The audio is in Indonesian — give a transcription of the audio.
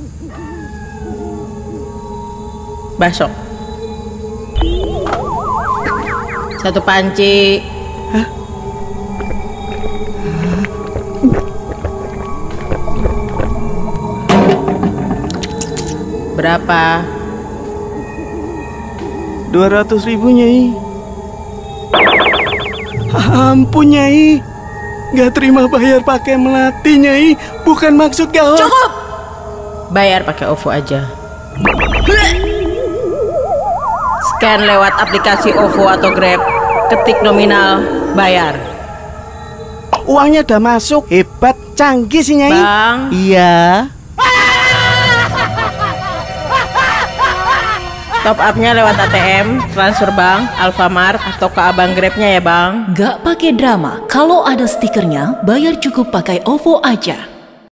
Bakso. 1 panci. Hah? Berapa? 200.000, Nyai. Ampun, Nyai. Gak terima bayar pakai melati, Nyai. Bukan maksud kau. Cukup. Bayar pakai OVO aja. Scan lewat aplikasi OVO atau Grab. Ketik nominal, bayar. Uangnya udah masuk. Hebat, canggih sih, Nyai. Bang. Iya. Top up-nya lewat ATM, transfer bank, Alfamart, atau ke abang Grab-nya ya bang. Gak pakai drama, kalau ada stikernya, bayar cukup pakai OVO aja.